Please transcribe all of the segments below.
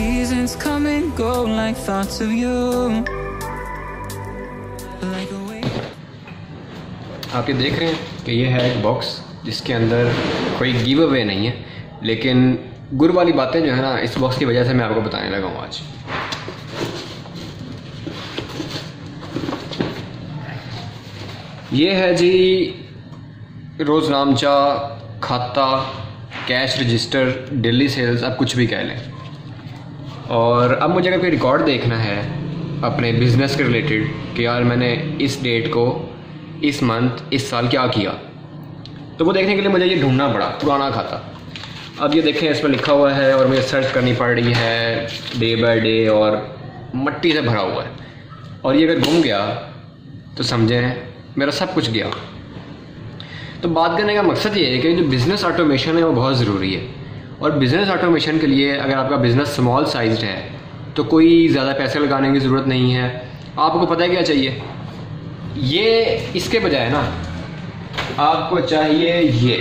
seasons come and go like thoughts of you. Like a wave. आप ये देख रहे हैं कि ये है एक बॉक्स जिसके अंदर कोई गिव अवे नहीं है, लेकिन गुर वाली बातें जो है ना इस बॉक्स की वजह से मैं आपको बताने लगा हूँ आज। ये है जी रोज़नामचा, खाता, कैश रजिस्टर, डेली सेल्स, आप कुछ भी कह लें। और अब मुझे अगर कोई रिकॉर्ड देखना है अपने बिज़नेस के रिलेटेड कि यार मैंने इस डेट को, इस मंथ, इस साल क्या किया, तो वो देखने के लिए मुझे ये ढूंढना पड़ा पुराना खाता। अब ये देखें, इस पर लिखा हुआ है और मुझे सर्च करनी पड़ रही है डे बाय डे, और मट्टी से भरा हुआ है। और ये अगर गुम गया तो समझें मेरा सब कुछ गया। तो बात करने का मकसद ये है कि जो बिज़नेस ऑटोमेशन है वो बहुत ज़रूरी है। और बिज़नेस ऑटोमेशन के लिए अगर आपका बिज़नेस स्मॉल साइज्ड है तो कोई ज़्यादा पैसे लगाने की ज़रूरत नहीं है। आपको पता है क्या चाहिए, ये इसके बजाय ना आपको चाहिए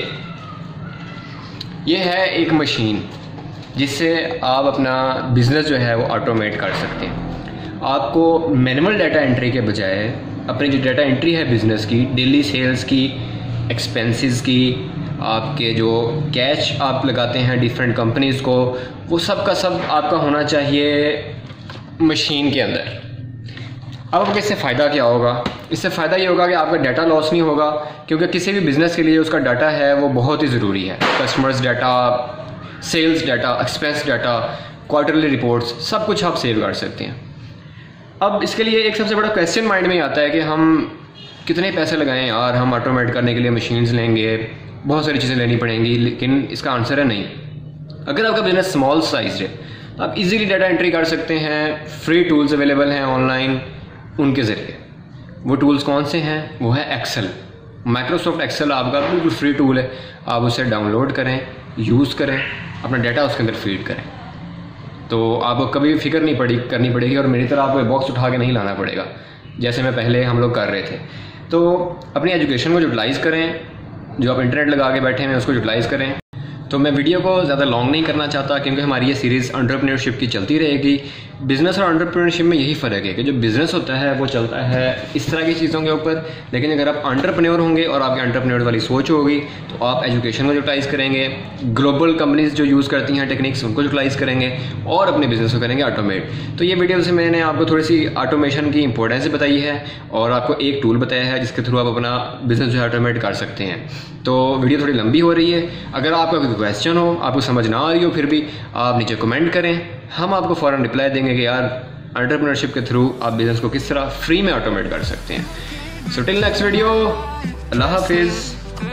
ये है एक मशीन जिससे आप अपना बिज़नेस जो है वो ऑटोमेट कर सकते हैं। आपको मैनुअल डाटा एंट्री के बजाय अपनी जो डाटा एंट्री है बिज़नेस की, डेली सेल्स की, एक्सपेंसेस की, आपके जो कैश आप लगाते हैं डिफरेंट कंपनीज़ को, वो सब का सब आपका होना चाहिए मशीन के अंदर। अब इससे फ़ायदा क्या होगा? इससे फ़ायदा ये होगा कि आपका डाटा लॉस नहीं होगा, क्योंकि किसी भी बिज़नेस के लिए उसका डाटा है वो बहुत ही ज़रूरी है। Customers data, sales data, expense data, quarterly reports, सब कुछ आप सेव कर सकते हैं। अब इसके लिए एक सबसे बड़ा क्वेश्चन माइंड में आता है कि हम कितने पैसे लगाएं यार, हम ऑटोमेट करने के लिए मशीन्स लेंगे, बहुत सारी चीज़ें लेनी पड़ेंगी, लेकिन इसका आंसर है नहीं। अगर आपका बिज़नेस स्मॉल साइज है तो आप इजीली डाटा एंट्री कर सकते हैं। फ्री टूल्स अवेलेबल हैं ऑनलाइन, उनके ज़रिए। वो टूल्स कौन से हैं? वो है एक्सेल। माइक्रोसॉफ्ट एक्सेल आपका बिल्कुल फ्री टूल है, आप उसे डाउनलोड करें, यूज़ करें, अपना डाटा उसके अंदर फीड करें, तो आपको कभी फिक्र नहीं करनी पड़ेगी और मेरी तरह आपको बॉक्स उठा के नहीं लाना पड़ेगा जैसे मैं पहले हम लोग कर रहे थे। तो अपनी एजुकेशन को यूटिलाइज़ करें, जो आप इंटरनेट लगा के बैठे हैं उसको यूटिलाइज़ करें। तो मैं वीडियो को ज़्यादा लॉन्ग नहीं करना चाहता, क्योंकि हमारी ये सीरीज़ एंटरप्रेन्योरशिप की चलती रहेगी। बिज़नेस और एंटरप्रेन्योरशिप में यही फ़र्क है कि जो बिज़नेस होता है वो चलता है इस तरह की चीज़ों के ऊपर, लेकिन अगर आप एंटरप्रेन्योर होंगे और आपके एंटरप्रेन्योर वाली सोच होगी तो आप एजुकेशन को यूटिलाइज़ करेंगे, ग्लोबल कंपनीज जो यूज़ करती हैं टेक्निक्स उनको यूटिलाइज़ करेंगे और अपने बिज़नेस को करेंगे ऑटोमेट। तो ये वीडियो से मैंने आपको थोड़ी सी ऑटोमेशन की इंपॉर्टेंस बताई है और आपको एक टूल बताया है जिसके थ्रू आप अपना बिज़नेस जो है ऑटोमेट कर सकते हैं। तो वीडियो थोड़ी लंबी हो रही है, अगर आपका कोई क्वेश्चन हो, आपको समझ ना आ रही हो, फिर भी आप नीचे कमेंट करें, हम आपको फ़ौरन रिप्लाई देंगे कि यार एंटरप्रेन्योरशिप के थ्रू आप बिज़नेस को किस तरह फ्री में ऑटोमेट कर सकते हैं। सो टिल नेक्स्ट वीडियो, अल्लाह हाफिज़।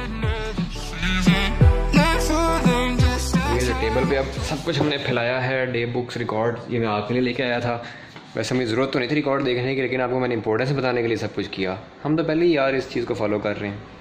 ये जो टेबल पे अब सब कुछ हमने फैलाया है, डे बुक्स, रिकॉर्ड, ये मैं आपके लिए लेके आया था। वैसे मुझे ज़रूरत तो नहीं थी रिकॉर्ड देखने की, लेकिन आपको मैंने इंपॉर्टेंस बताने के लिए सब कुछ किया। हम तो पहले ही यार इस चीज़ को फॉलो कर रहे हैं।